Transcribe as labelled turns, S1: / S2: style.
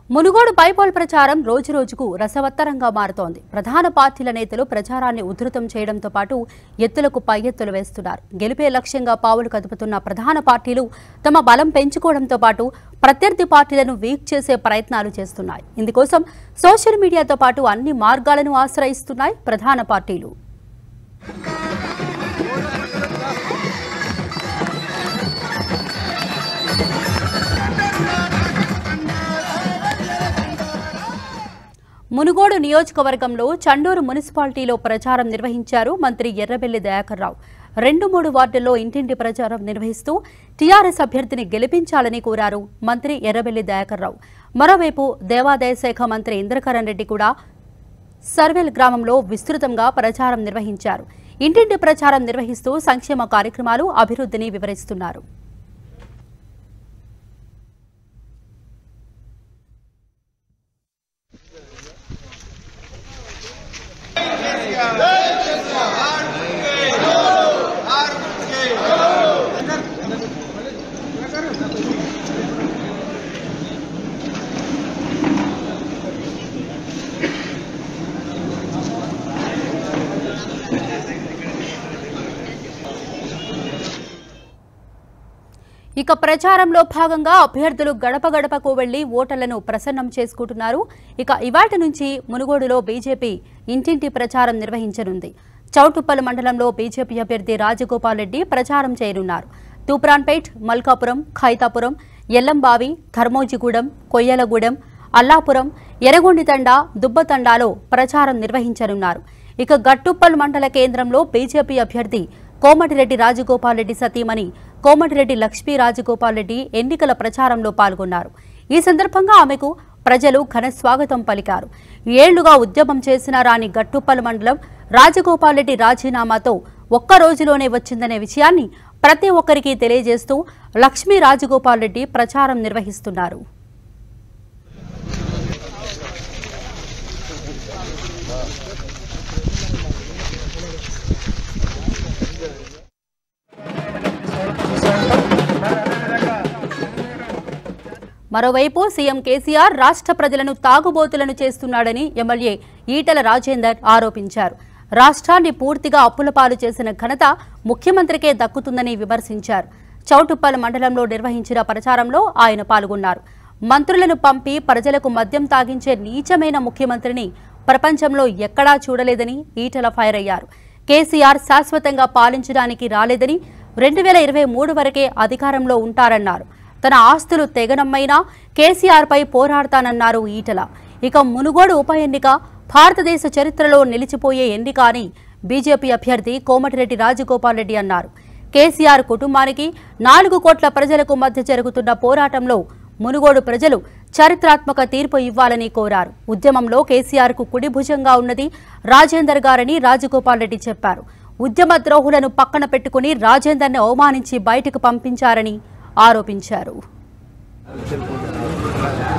S1: Munugode bypoll ప్రచారం రోజురోజుకు రసవత్తరంగా మారుతోంది. ప్రధాన పార్టీల నేతలు ప్రచారాన్ని ఉధృతం చేయడంతో పాటు ఎత్తులకు పై ఎత్తులు వేస్తున్నారు. గెలిపే లక్ష్యంగా పావులు కదుపుతున్న ప్రధాన పార్టీలు తమ బలం పెంచుకోవడంతో పాటు ప్రత్యర్థి పార్టీలను వీక్ చేసే ప్రయత్నాలు చేస్తున్నాయి. ఇందుకోసం సోషల్ మీడియాతో పాటు అన్ని మార్గాలను ఆశ్రయిస్తున్నాయి ప్రధాన పార్టీలు. మునుగోడు నియోజకవర్గంలో చండూరు మున్సిపాలిటీలో ప్రచారం నిర్వహించారు మంత్రి ఎర్రబెల్లి దయాకర్ రావు. 2-3 వార్డుల్లో ఇంటింటి ప్రచారం నిర్వహిస్తూ TRS అభ్యర్థిని గెలిపించాలని కోరారు మంత్రి ఎర్రబెల్లి దయాకర్ రావు. మరోవైపు దేవాదాయ శాఖ మంత్రి ఇంద్రకరణ్ రెడ్డి కూడా సర్వేల్ గ్రామంలో విస్తృతంగా ప్రచారం నిర్వహించారు. ఇంటింటి ప్రచారం నిర్వహిస్తూ సంక్షేమ కార్యక్రమాలు, అభివృద్ధిని వివరిస్తున్నారు. ఇక ప్రచారంలో భాగంగా అభ్యర్థులు గడప గడపకు వెళ్లి ఓటర్లను ప్రసన్నం చేసుకుంటున్నారు. ఇక ఇవాటి నుంచి మునుగోడులో బీజేపీ ఇంటింటి ప్రచారం నిర్వహించనుంది. చౌటుప్పల్ మండలంలో బీజేపీ అభ్యర్థి రాజగోపాల్ రెడ్డి ప్రచారం చేయనున్నారు. తూప్రాన్పేట్, మల్కాపురం, ఖైతాపురం, ఎల్లంబావి, ధర్మోజిగూడెం, కొయ్యలగూడెం, అల్లాపురం, ఎర్రగొండితండ, దుబ్బతండాలో ప్రచారం నిర్వహించనున్నారు. ఇక గట్టుప్పల్ మండల కేంద్రంలో బీజేపీ అభ్యర్థి కోమటిరెడ్డి రాజగోపాల్ రెడ్డి సతీమణి కోమటిరెడ్డి లక్ష్మీ రాజగోపాల్ రెడ్డి ఎన్నికల ప్రచారంలో పాల్గొన్నారు. ఈ సందర్భంగా ఆమెకు ప్రజలు ఘన స్వాగతం పలికారు. ఏళ్లుగా ఉద్యమం చేసిన రాని గట్టుప్పల్ మండలం రాజగోపాల్ రెడ్డి రాజీనామాతో ఒక్క రోజులోనే వచ్చిందనే విషయాన్ని ప్రతి ఒక్కరికి తెలియజేస్తూ లక్ష్మీ రాజగోపాల్ రెడ్డి ప్రచారం నిర్వహిస్తున్నారు. మరోవైపు సీఎం కేసీఆర్ రాష్ట్ర ప్రజలను తాగుబోతులను చేస్తున్నాడని ఎమ్మెల్యే ఈటెల రాజేందర్ ఆరోపించారు. రాష్ట్రాన్ని పూర్తిగా అప్పులపాలు చేసిన ఘనత ముఖ్యమంత్రికే దక్కుతుందని విమర్శించారు. చౌటుప్పల్ మండలంలో నిర్వహించిన ప్రచారంలో ఆయన పాల్గొన్నారు. మంత్రులను పంపి ప్రజలకు మద్యం తాగించే నీచమైన ముఖ్యమంత్రిని ప్రపంచంలో ఎక్కడా చూడలేదని ఈటెల ఫైర్ అయ్యారు. కేసీఆర్ శాశ్వతంగా పాలించడానికి రాలేదని 2023 వరకే అధికారంలో ఉంటారన్నారు. తన ఆస్తులు తెగనమ్మైనా కేసీఆర్పై పోరాడతానన్నారు ఈటెల. ఇక మునుగోడు ఉప ఎన్నిక భారతదేశ చరిత్రలో నిలిచిపోయే ఎన్నిక అని బీజేపీ అభ్యర్థి కోమటిరెడ్డి రాజగోపాల్ రెడ్డి అన్నారు. కేసీఆర్ కుటుంబానికి 4 కోట్ల ప్రజలకు మధ్య జరుగుతున్న పోరాటంలో మునుగోడు ప్రజలు చారిత్రాత్మక తీర్పు ఇవ్వాలని కోరారు. ఉద్యమంలో కేసీఆర్కు కుడి భుజంగా ఉన్నది రాజేందర్ గారని రాజగోపాల్ రెడ్డి చెప్పారు. ఉద్యమ ద్రోహులను పక్కన పెట్టుకుని రాజేందర్ని అవమానించి బయటకు పంపించారని ఆరోపించారు.